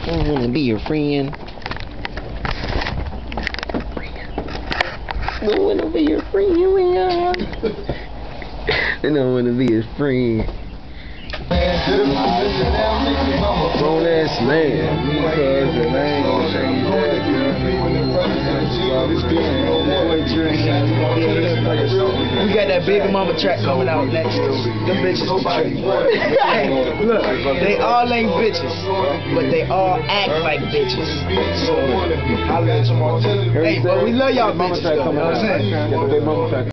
don't wanna be your friend. Don't wanna be your friend, man. I don't wanna be his friend. Grown ass man. Because the name gonna change that, We got that Baby Mama track coming out next. Them bitches be tricky. Hey, look, they all ain't bitches, but they all act like bitches. So, holla at tomorrow. Hey, but we love y'all bitches, though, you know what I'm saying?